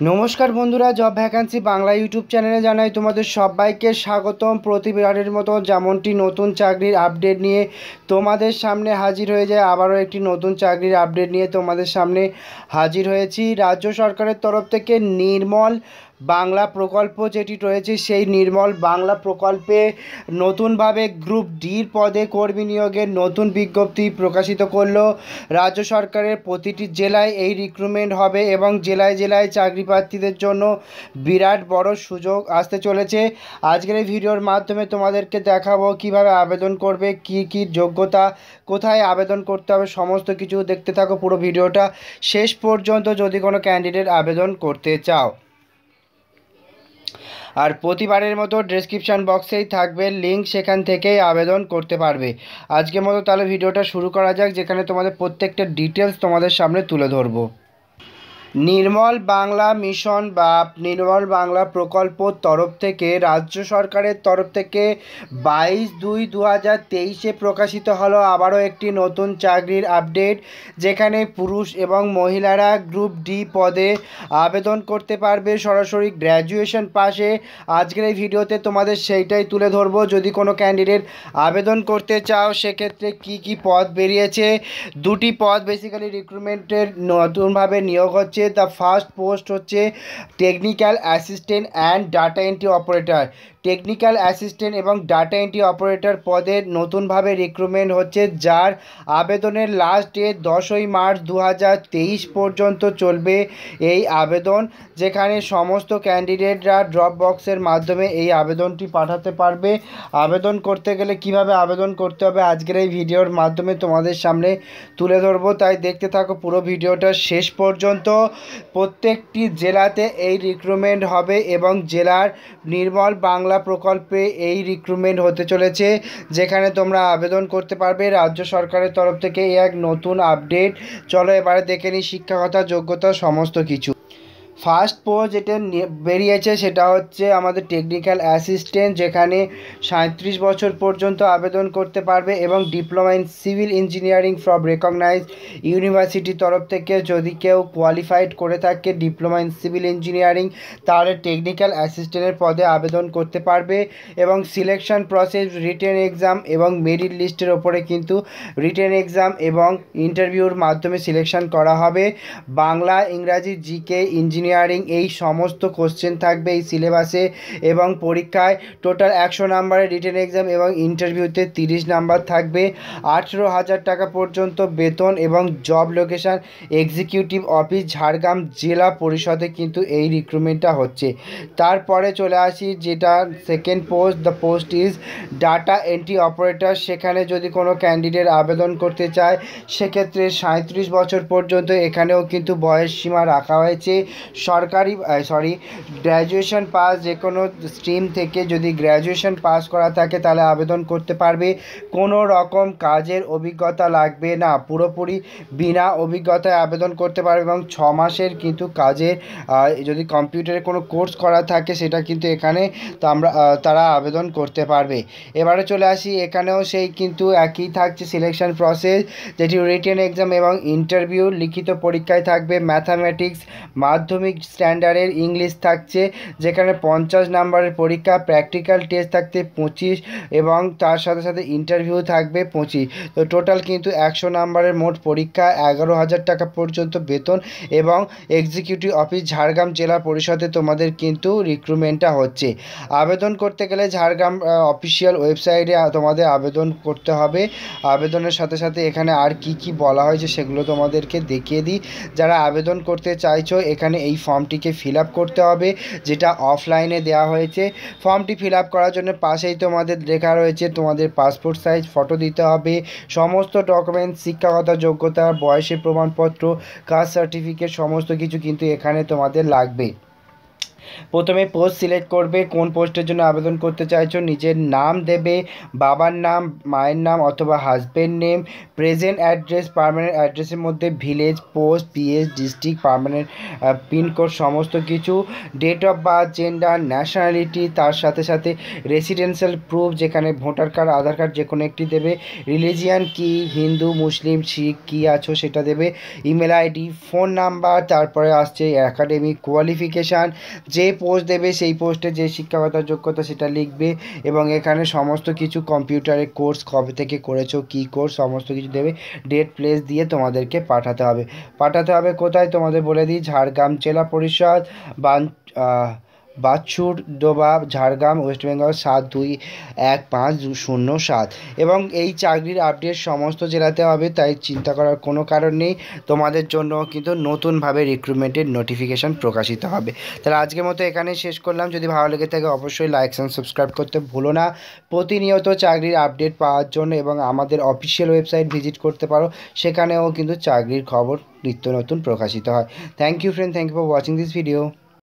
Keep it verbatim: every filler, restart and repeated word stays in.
নমস্কার বন্ধুরা, job vacancy Bangla YouTube চ্যানেলে জানাই তোমাদের সবাইকে স্বাগতম। প্রতিবারের মতো যেমনটি নতুন চাকরির আপডেট নিয়ে তোমাদের সামনে হাজির হয়ে যায়, আবারও একটি নতুন চাকরির আপডেট নিয়ে তোমাদের সামনে হাজির হয়েছি। রাজ্য সরকারের তরফ থেকে নির্মল বাংলা প্রকল্প যেটি রয়েছে, সেই নির্মল বাংলা প্রকল্পে নতুনভাবে গ্রুপ ডির পদে কর্মী নিয়োগের নতুন বিজ্ঞপ্তি প্রকাশিত করলো রাজ্য সরকারের। প্রতিটি জেলায় এই রিক্রুটমেন্ট হবে এবং জেলায় জেলায় চাকরি প্রার্থীদের জন্য বিরাট বড় সুযোগ আসতে চলেছে। আজকের এই ভিডিওর মাধ্যমে তোমাদেরকে দেখাবো কিভাবে আবেদন করবে, কি কি যোগ্যতা, কোথায় আবেদন করতে হবে, সমস্ত কিছু দেখতে থাকো পুরো ভিডিওটা শেষ পর্যন্ত যদি কোনো ক্যান্ডিডেট আবেদন করতে চাও। আর প্রতিবারের মতো ডেসক্রিপশান বক্সেই থাকবে লিঙ্ক, সেখান থেকেই আবেদন করতে পারবে। আজকের মতো তাহলে ভিডিওটা শুরু করা যাক, যেখানে তোমাদের প্রত্যেকটা ডিটেলস তোমাদের সামনে তুলে ধরবো। নির্মল বাংলা মিশন বা নির্মল বাংলা প্রকল্পর তরফ থেকে রাজ্য সরকারের তরফ থেকে বাইশ দুই দু হাজার তেইশে প্রকাশিত হলো আবারও একটি নতুন চাকরির আপডেট, যেখানে পুরুষ এবং মহিলারা গ্রুপ ডি পদে আবেদন করতে পারবে সরাসরি গ্র্যাজুয়েশন পাশে। আজকের এই ভিডিওতে তোমাদের সেইটাই তুলে ধরবো। যদি কোনো ক্যান্ডিডেট আবেদন করতে চাও সেক্ষেত্রে কি কি পদ বেরিয়েছে। দুটি পদ বেসিক্যালি রিক্রুটমেন্টের নতুনভাবে নিয়োগ হচ্ছে। দ্য ফার্স্ট পোস্ট হচ্ছে technical assistant and data entry operator. Technical assistant এবং ডাটা এন্ট্রি অপারেটর পদে নতুনভাবে রিক্রুটমেন্ট হচ্ছে, যার আবেদনের লাস্ট ডেট দশই মার্চ দু হাজার তেইশ পর্যন্ত চলবে এই আবেদন, যেখানে সমস্ত ক্যান্ডিডেটরা ড্রপ বক্সের মাধ্যমে এই আবেদনটি পাঠাতে পারবে। আবেদন করতে গেলে কিভাবে আবেদন করতে হবে আজকের এই ভিডিওর মাধ্যমে তোমাদের সামনে তুলে ধরবো, তাই দেখতে থাকো পুরো ভিডিওটা শেষ পর্যন্ত। প্রত্যেকটি জেলাতে এই রিক্রুটমেন্ট হবে এবং জেলার নির্মল বাংলা প্রকল্পে এই রিক্রুটমেন্ট হতে চলেছে, যেখানে তোমরা আবেদন করতে পারবে রাজ্য সরকারের তরফ থেকে। এই এক নতুন আপডেট, চলো এবারে দেখে নিই শিক্ষাগত যোগ্যতা সমস্ত কিছু। ফার্স্ট পোস্ট যেটা বেরিয়েছে সেটা হচ্ছে আমাদের টেকনিক্যাল অ্যাসিস্ট্যান্ট, যেখানে সাঁত্রিশ বছর পর্যন্ত আবেদন করতে পারবে এবং diploma in civil engineering from recognized ইউনিভার্সিটির তরফ থেকে যদি কেউ কোয়ালিফাইড করে থাকে ডিপ্লোমা ইন সিভিল ইঞ্জিনিয়ারিং, তাহলে টেকনিক্যাল অ্যাসিস্ট্যান্টের পদে আবেদন করতে পারবে। এবং সিলেকশন প্রসেস রিটেন এক্সাম এবং মেরিট লিস্টের ওপরে কিন্তু রিটেন এক্সাম এবং ইন্টারভিউর মাধ্যমে সিলেকশন করা হবে। বাংলা, ইংরাজি, জিকে, ইঞ্জিনিয়ারিং এই সমস্ত কোশ্চেন থাকবে এই সিলেবাসে এবং পরীক্ষায় টোটাল একশো নাম্বারের রিটেন এক্সাম এবং ইন্টারভিউতে তিরিশ নাম্বার থাকবে। আঠেরো হাজার টাকা পর্যন্ত বেতন এবং job location executive office Jhargram জেলা পরিষদে কিন্তু এই রিক্রুটমেন্টটা হচ্ছে। তারপরে চলে আসি যেটা second post, the post is data entry operator. সেখানে যদি কোনো ক্যান্ডিডেট আবেদন করতে চায় সেক্ষেত্রে সাঁত্রিশ বছর পর্যন্ত এখানেও কিন্তু বয়স সীমা রাখা হয়েছে। সরকারি সরি গ্র্যাজুয়েশন পাস, যে কোনো স্ট্রিম থেকে যদি গ্র্যাজুয়েশন পাস করা থাকে তাহলে আবেদন করতে পারবে। কোনো রকম কাজের অভিজ্ঞতা লাগবে না, পুরোপুরি বিনা অভিজ্ঞতায় আবেদন করতে পারবে এবং ছ মাসের কিন্তু কাজের যদি কম্পিউটারে কোনো কোর্স করা থাকে সেটা কিন্তু এখানে তো আমরা তারা আবেদন করতে পারবে। এবারে চলে আসি, এখানেও সেই কিন্তু একই থাকছে সিলেকশন প্রসেস, যেটি রিটেন এক্সাম এবং ইন্টারভিউ লিখিত পরীক্ষায় থাকবে। ম্যাথামেটিক্স মাধ্যমিক স্ট্যান্ডার্ডের ইংলিশ থাকছে, যেখানে পঞ্চাশ নাম্বারের পরীক্ষা, প্র্যাকটিক্যাল টেস্ট থাকতে পঁচিশ এবং তার সাথে সাথে ইন্টারভিউ থাকবে পঁচিশ। তো টোটাল কিন্তু একশো নাম্বারের মোট পরীক্ষা, এগারো হাজার টাকা পর্যন্ত বেতন এবং এক্সিকিউটিভ অফিস ঝাড়গ্রাম জেলা পরিষদে তোমাদের কিন্তু রিক্রুটমেন্টটা হচ্ছে। আবেদন করতে গেলে ঝাড়গ্রাম অফিসিয়াল ওয়েবসাইটে তোমাদের আবেদন করতে হবে। আবেদনের সাথে সাথে এখানে আর কি কি বলা হয়েছে সেগুলো তোমাদেরকে দেখিয়ে দিই। যারা আবেদন করতে চাইছো এখানে এই ফর্মটিকে ফিল আপ করতে হবে, যেটা অফলাইনে দেওয়া হয়েছে। ফর্মটি ফিল আপ করার জন্য পাশেই তোমাদের লেখা রয়েছে তোমাদের পাসপোর্ট সাইজ ফটো দিতে হবে, সমস্ত ডকুমেন্টস, শিক্ষাগত যোগ্যতা, বয়সের প্রমাণপত্র, কাস্ট সার্টিফিকেট সমস্ত কিছু কিন্তু এখানে তোমাদের লাগবে। প্রথমে পোস্ট সিলেক্ট করবে, কোন পোস্টের জন্য আবেদন করতে চাইছো, নিজের নাম দেবে, বাবার নাম, মায়ের নাম অথবা husband name, present address, permanent অ্যাড্রেসের মধ্যে village, post, PS, district, permanent pincode সমস্ত কিছু, date of birth, gender, nationality, তার সাথে সাথে রেসিডেন্সিয়াল প্রুফ যেখানে ভোটার কার্ড, আধার কার্ড যে কোনো একটি দেবে, রিলিজিয়ান কি, হিন্দু, মুসলিম, শিখ কী আছো সেটা দেবে, ইমেল আইডি, ফোন নাম্বার, তারপরে আসছে অ্যাকাডেমিক কোয়ালিফিকেশান, যে পোস্ট দেবে সেই পোস্টে যে শিক্ষাগত যোগ্যতা সেটা লিখবে এবং এখানে সমস্ত কিছু কম্পিউটারের কোর্স কবে থেকে করেছো, কী কোর্স সমস্ত কিছু দেবে, ডেট প্লেস দিয়ে তোমাদেরকে পাঠাতে হবে। পাঠাতে হবে কোথায় তোমাদের বলে দিই, ঝাড়গ্রাম জেলা পরিষদ, বান বাছুর ডোবা, ঝাড়গ্রাম, ওয়েস্ট বেঙ্গল সাত দুই এক পাঁচ শূন্য সাত। এবং এই চাকরির আপডেট সমস্ত জেলাতে হবে, তাই চিন্তা করার কোনো কারণ নেই, তোমাদের জন্য কিন্তু নতুনভাবে রিক্রুটমেন্টের নোটিফিকেশান প্রকাশিত হবে। তাহলে আজকের মতো এখানেই শেষ করলাম। যদি ভালো লেগে থাকে অবশ্যই লাইক অ্যান্ড সাবস্ক্রাইব করতে ভুলো না। প্রতিনিয়ত চাকরির আপডেট পাওয়ার জন্য এবং আমাদের অফিসিয়াল ওয়েবসাইট ভিজিট করতে পারো, সেখানেও কিন্তু চাকরির খবর নিত্য নতুন প্রকাশিত হয়। Thank you friend, thank you for watching this video.